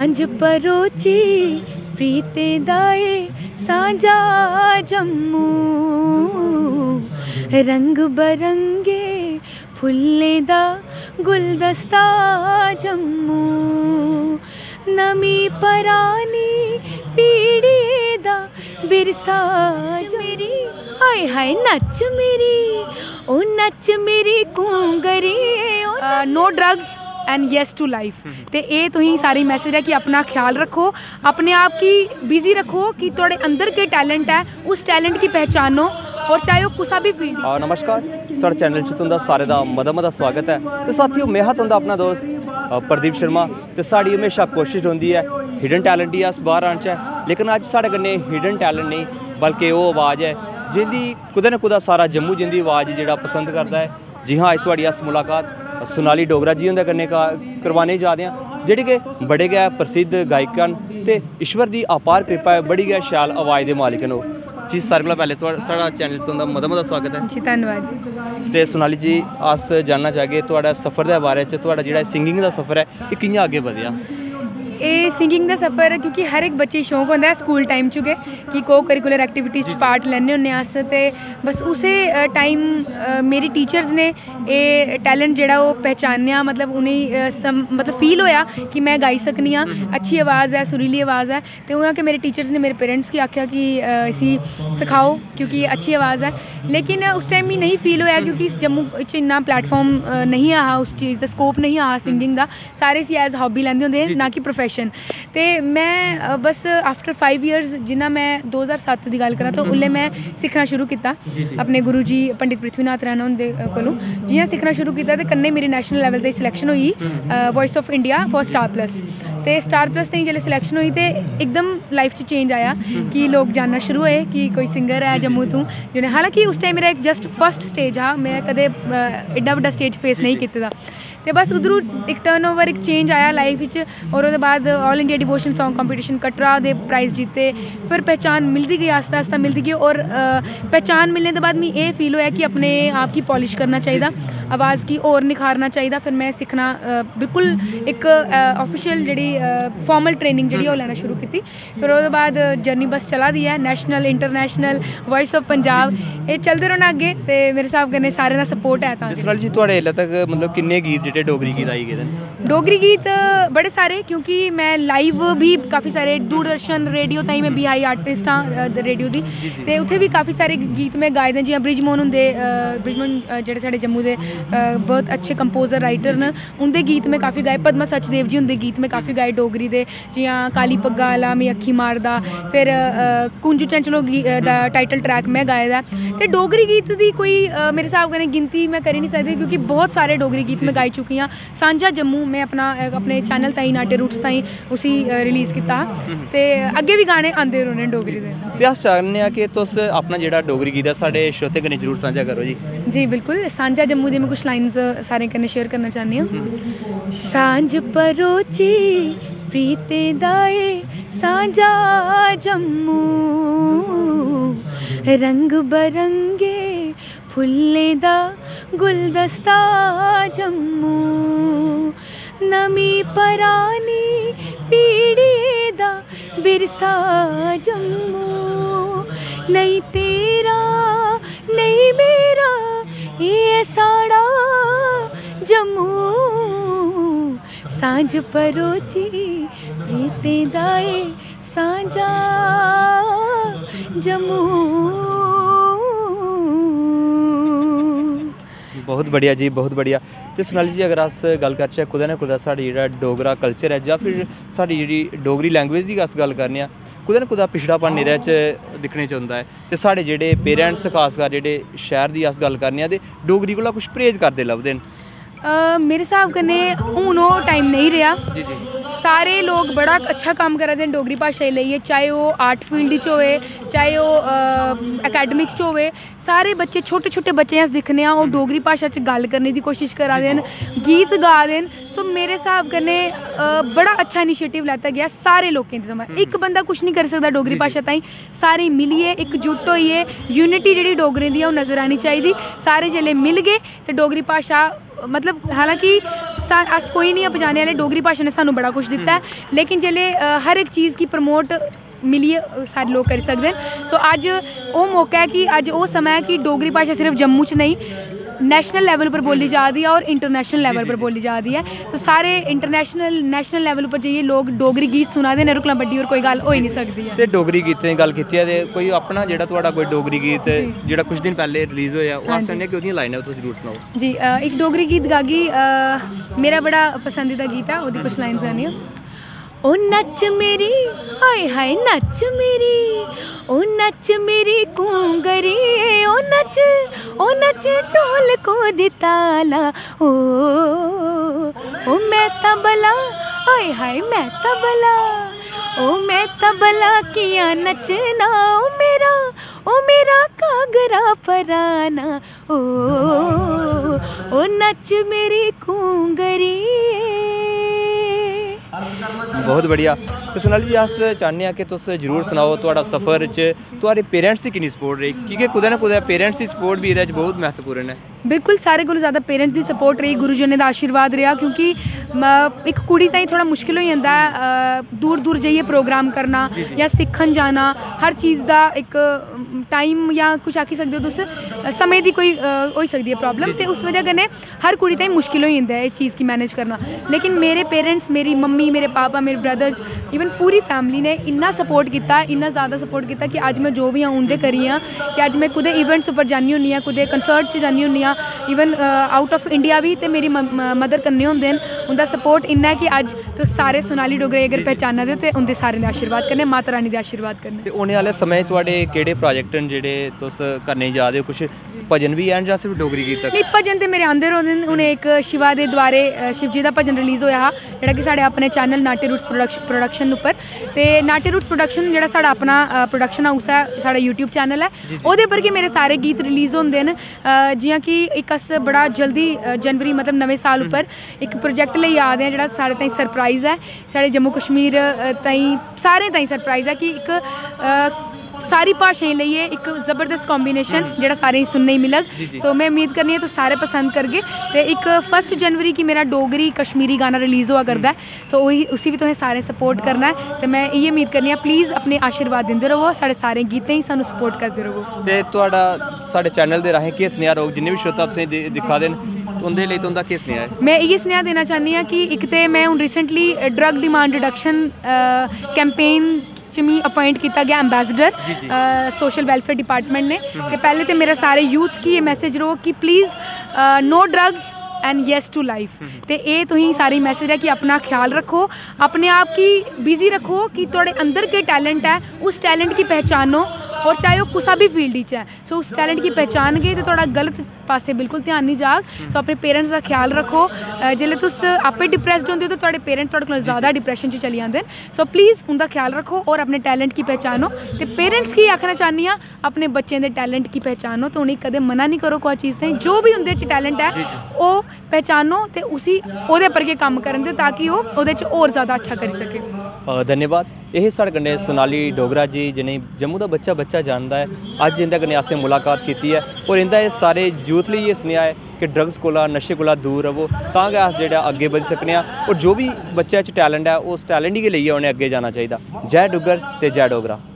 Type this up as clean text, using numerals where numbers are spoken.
अंज परोची प्रीते दाए साझा जम्मू रंग बरंगे फुल्ले दा गुलदस्ता जम्मू नमी परानी पीड़ी दा बिरसा मेरी हाय हाय नच मेरी ओ नच मेरी कुंगरी no drugs and yes to life. तो ये तुम सारी मैसेज है कि अपना ख्याल रखो, अपने आप की बिजी रखो कि थोड़े अंदर के टैलेंट है उस टैलेंट की पहचानो और चाहे वो कुसा भी फील्ड। नमस्कार, साढ़े चैनल च तुंदा सारे दा मता स्वागत है। तो साथियों, मैं हाँ तुंदा अपना दोस्त प्रदीप शर्मा। तो साड़ी हमेशा कोशिश होंदी है हिडन टैलेंट ही अस बाहर आने, लेकिन अज साढ़े कन्नै हिडन टैलेंट नहीं बल्कि वो आवाज़ है जिंदी कुदै ना कुदै सारा जम्मू जिंदी आवाज़ जेह्ड़ा पसंद करता है। जी हाँ, अज तुहाड़ी अस मुलाकात सोनाली डोगरा जी उंदे कन्नै करवाने जा रहे हैं, जेह्ड़े कि बड़े गै प्रसिद्ध गायक न ते ईश्वर दी अपार कृपा है, बड़ी गै शैल आवाज़ दे मालिक न ओह्। जी सारे कोला पैह्ले साढ़ा चैनल तुंदा मता स्वागत है जी। धन्यवाद जी। ते सोनाली जी, अस जानना चाहगे तुहाड़ा सफ़र दे बारे च, तुहाड़ा जेह्ड़ा सिंगिंग दा सफ़र है ये कि'यां अग्गे बधेआ? ये सिंगिंग का सफ़र क्योंकि हर एक बच्चे शौक होता है स्कूल टाइम च गए कि को करिकुलर एक्टिविटीज़ च पार्ट लैने होंने अस, ते बस उसे टाइम मेरी टीचर्स ने ये टैलेंट जेह्ड़ा वो पहचानेआ, मतलब उन्हें मतलब फील होया कि मैं गाई सकनी हाँ, अच्छी आवाज़ है, सुरीली आवाज़ है। तो उ'यां कि मेरे टीचर्स ने मेरे पेरेंट्स की आख्या कि इसी सिखाओ क्योंकि अच्छी आवाज़ है। लेकिन उस टाइम मी नहीं फील होया क्योंकि इस जम्मू च इन्ना प्लेटफॉर्म नहीं आ उस चीज़ का, स्कोप नहीं आ सिंगिंग का, सारे इसी एज हॉबी लैंदे होंदे ना कि प्रोफेशन। तो मैं बस आफ्टर 5 ईयर्स जिन्ना मैं 2007 की गल करा तो उल्ले मैं सीखना शुरू किया अपने गुरु जी पंडित पृथ्वीनाथ रैना उंदे कोलों। जियां सीखना शुरू किया तो कन्नै मेरी नेशनल लेवल ते सिलेक्शन हुई voice of India for Star Plus. तो स्टार प्लस ताईं जिसले सिलेक्शन हुई तो एकदम लाइफ च चेंज आया कि लोग जानना शुरू होए कि कोई सिंगर है जम्मू तू जिन्हें, हालांकि उस टाइम मेरा एक जस्ट फर्स्ट स्टेज हा, मैं कदे एड्डा बड़ा स्टेज फेस नहीं कीता। तो बस उधरों एक टर्नओवर एक चेंज आया लाइफ और उसके बाद all India devotion song competition Katra दे प्राइज़ जीते, फिर पहचान मिलती गई, आस्ता आस्ता मिलती गई। और पहचान मिलने के बाद मैं ये फील होया कि अपने आप की पॉलिश करना चाहिए, आवाज़ की और निखारना चाहिए। फिर मैं सीखना बिल्कुल एक ऑफिशियल जी फॉर्मल ट्रेनिंग जी लैना शुरू की। फिर उसके बाद जर्नी बस चला दी है, national international voice of Punjab ये चलते रहना अगे। तो मेरे हिसाब कन्नै सारे दा सपोर्ट है। जी, तुहाडे हल्ले तक मतलब किन्ने गीत जेह्ड़े डोगरी गीत आई गेदे न? डोगरी गीत बड़े सारे, क्योंकि मैं लाइव भी काफ़ी सारे दूरदर्शन रेडियो ताईं मैं BI आर्टिस्ट हाँ रेडियो दी, ते उत्थे भी काफ़ी सारे गीत मैं गाए दे। जियां ब्रिजमोहन हुंदे, ब्रिजमोहन जेह्ड़े साढ़े जम्मू दे बहुत अच्छे कंपोजर राइटर न, उंदे गीत में काफ़ी गाए। पद्मा सचदेव जी हुंदे गीत में काफ़ी गाए डोगरी दे, जियां काली पग्गा आला में अक्खी मारदा, फिर कुंजू चंचलो दा टाइटल ट्रैक मैं गाए दा। ते डोगरी गीत दी कोई मेरे हिसाब कन्नै गिनती मैं करी नहीं सकदी क्योंकि बहुत सारे डोगरी गीत मैं गाई चुकी हाँ। सांझा जम्मू मैं अपने चैनल ताईं नाटे रूट्स ताईं उसी रिलीज़ किया, ते अग्गे भी गाने आंदे रौह्ने डोगरी दे। ते अस चाहने आं कि तुस अपना जेह्ड़ा डोगरी गीत है साढ़े श्रोते कन्नै जरूर सांझा करो जी। जी बिल्कुल, सांझा जम्मू दी मैं कुछ लाइन्स सारे कन्नै शेयर करना चाहनी हूँ। सांझ परोची प्रीते दाए सांझा जम्मू रंग बरंगे फुल्ले दा गुलदस्ता जम्मू नमी परानी पीड़ी दा बिरसा जम्मू नहीं तेरा नहीं मेरा ये साड़ा जम्मू सांझ परोची प्रीते दाए सांझा जम्मू। बहुत बढ़िया जी, बहुत बढ़िया। तो सोनाली जी, अगर अस गल करचै कुदै ना कुदै साढ़ा जेह्ड़ा डोगरा कल्चर है जां फिर साढ़ी जेह्ड़ी डोगरी लैंग्वेज दी अस गल करने आं, कुदै ना कुदै पिछड़ापन नेरे च दिक्खने च औंदा है। ते साढ़े जेह्ड़े पेरेंट्स खासकर जेह्ड़े शैह्र दी अस गल करने आं ते डोगरी कोला कुछ परहेज करदे लभदे न। मेरे हिसाब कन्नै हून ओह् टाइम नहीं रेहा। सारे लोग बड़ा अच्छा काम करा दे डोगरी भाशा लेइयै, चाहे वो आर्ट फील्ड च होए चाहे वो अकैडमिक्स च होए। सारे बच्चे छोटे छोटे बच्चे अस दिक्खने आं ओह् डोगरी भाशा च गल करने की कोशिश करा दे न, गीत गा दे न। सो मेरे हिसाब कन्नै बड़ा अच्छा इनिशिएटिव लैता गया सारे लोकें दी थमां। इक बंदा कुछ नहीं करी सकदा डोगरी भाशा ताईं, सारे मिलियै इकजुट होइयै यूनिटी जेह्ड़ी डोगरें दी ओह् नज़र आनी चाहिदी। सारे जेल्लै मिल गए ते डोगरी भाशा मतलब हालांकि अस कोई नहीं पजाने वाले, डोगरी भाशा ने सानू बड़ा कुछ दिता है, लेकिन जेल्लै हर एक चीज़ की प्रमोट मिलिए सारे लोग करी सकते हैं। सो अज वो मौका है कि अज वो समय है कि डोगरी भाशा सिर्फ जम्मू च नहीं नेशनल लेवल पर बोली जा रही है और इंटरनेशनल लेवल पर बोली जा रही है। सो सारे इंटरनेशनल नेशनल लेवल पर जाइए लोग डोगरी गीत सुना दे, रुकना बड्डी और कोई गल हो ही नहीं सकती है। ते डोगरी गीतें दी गल कीती है ते कोई अपना जेड़ा तुहाडा कोई डोगरी गीत जेड़ा कुछ दिन पहले रिलीज़ होया ओह आप सुनने कि ओहदी लाइन है तुस जरूर सुनाओ जी। एक डोगरी गीत गागी मेरा बड़ा पसंदीदा गीत है, ओहदी कुछ लाइन्स गानी है। ओ नच मेरी हाय हाय नच मेरी, ओ नच मेरी कुंगरी, ओ नच ढोल को दिताला, ओ मैं तबला हाय हाय मैं तबला, ओ मैं तबला किया नचना, ओ मेरा कागरा पराना, ओ नच मेरी कुंगरी। बहुत बढ़िया। तो सोनाली जी अस चाहते हैं कि तुस जरूर सुनाओ तुहाडा सफ़र च तुहाडे पेरेंट्स की किन्नी सपोर्ट रही, क्योंकि कुदै ना कुदै पेरेंट्स की सपोर्ट भी एह्दे च बहुत महत्वपूर्ण है। बिल्कुल सारे कोलों ज़्यादा पेरेंट्स की सपोर्ट रही, गुरुजनें दा आशीर्वाद रहा, क्योंकि एक कुड़ी ताईं थोड़ा मुश्किल हो जाता है दूर दूर जाइए प्रोग्राम करना या सीखन जाना, हर चीज़ का एक टाइम या कुछ आखी सकते हो तुस समय की कोई हो सकती है प्रॉब्लम, तो उस वजह कन्नै हर कुड़ी ताईं मुश्किल हो जाता है इस चीज़ की मैनेज करना। लेकिन मेरे पेरेंट्स, मेरी मम्मी, मेरे पापा, मेरे ब्रदर्स, इवन पूरी फैमिली ने इन्ना सपोर्ट किया, इन्ना ज़्यादा सपोर्ट किया कि अज मैं जो भी हाँ उंदे करी हाँ, कि अज मैं कुदै इवेंट्स उपर जानी होनी, कुदै कंसर्ट च जानी होनी, इवन आउट ऑफ इंडिया भी, तो मेरी मदर कन्नै होंदे न, उनका सपोर्ट इन्ना है कि अज तो सारे सोनाली डोगरे अगर पहचाना दे तो उनके सारे आशीर्वाद करने, माता रानी के आशीर्वाद करने। ते होने वाले समय तुहाडे केड़े प्रोजेक्ट न जेह्ड़े तुस करने जा रहे हो, कुछ भजन भी हैन जां सिर्फ डोगरी गीत तक? नहीं, भजन तो मेरे आंदे रौंह्दे न। हुणे एक शिवा दे द्वारे शिव जी का भजन रिलीज़ होया हा, जेह्ड़ा कि साढ़े अपने चैनल नाट्य रूट्स प्रोडक्शन उपर, ते नाट्य रूट्स प्रोडक्शन जेह्ड़ा साढ़ा अपना प्रोडक्शन हाउस है, साढ़ा यूट्यूब चैनल है, ओह्दे पर कि मेरे सारे गीत रिलीज़ होंदे न। जियां कि एक अस बड़ा जल्दी जनवरी मतलब नवें साल उपर एक प्रोजेक्ट लेई आ दे आं, जेह्ड़ा साढ़े ताईं सरप्राइज़ है, साढ़े जम्मू कश्मीर ताईं सारें ताईं सरप्राइज़ है, कि एक सारी भाषाएं लेइयै एक जबरदस्त कॉम्बिनेशन जेह्ड़ा सारें सुनने मिलग। सो मैं उम्मीद करनी है तुस सारे पसंद करगे। तो एक 1 जनवरी की मेरा डोगरी कश्मीरी गाना रिलीज़ हुआ करदा है, सो उसी भी तुसें सारे सपोर्ट करना है। तो मैं इ'यै उम्मीद करनी है प्लीज़ अपने आशीर्वाद दिंदे रहो, साढ़े सारे गीतें ही सानू सपोर्ट करते रहो। ते तुहाडा साढ़े चैनल दे राहें केह् सनेहा रहोग, जिन्ने भी श्रोता तुसें दिक्खा दे न उंदे लेई तुंदा केह् सनेहा है? मैं इ'यै सनेहा देना चाहनी हाँ कि एक तो मैं हूँ recently drug demand reduction campaign च मी अपॉइंट किया गया एम्बेसडर सोशल वेलफेयर डिपार्टमेंट ने। तो पहले तो मेरा सारे यूथ की ये मैसेज रहो कि please no drugs and yes to life. तो ये तुम सारी मैसेज है कि अपना ख्याल रखो, अपने आप की बिजी रखो, कि थोड़े अंदर के टैलेंट है उस टैलेंट की पहचानो, और चाहे वो कुसा भी फील्ड च है, सो उस टैलेंट की पहचान गए तो थोड़ा गलत पासे बिल्कुल ध्यान नहीं जाग। सो अपने पेरेंट्स का ख्याल रखो, जिसले तुस आपे डिप्रैस्ड होंदे हो तो थोड़े पेरेंट्स थोड़े कोल ज़्यादा डिप्रैशन च चली जाते हैं। सो प्लीज़ उनका ख्याल रखो और अपने टैलेंट की पहचानो। तो पेरेंट्स की आखना चाहनी हाँ अपने बच्चों के टैलेंट की पहचानो, तो उन्हें कदे मना नहीं करो कोई चीज़ ताईं, जो भी उनके टैलेंट है वो पहचानो तो उसी ओहदे पर के काम करन दो, ताकि वो ओहदे च होर ज़्यादा अच्छा करी सके। धन्यवाद। यही साढ़े कन्नै सोनाली डोगरा जी, जिन्हें जम्मू का बच्चा जानता है, अज इंदे कन्नै असें मुलाकात की है, और इंदा ये सारे यूथ लिए ये सनेहा है कि ड्रग्स कोला नशे कोला दूर रवो, तां गै अस जेह्ड़ा अग्गे बधी सकने आं, और जो भी बच्चे च टैलेंट है उस टैलेंट गी लेइयै उ'नें अग्गे जाना चाहिए। जय डुग्गर ते जय डोगरा।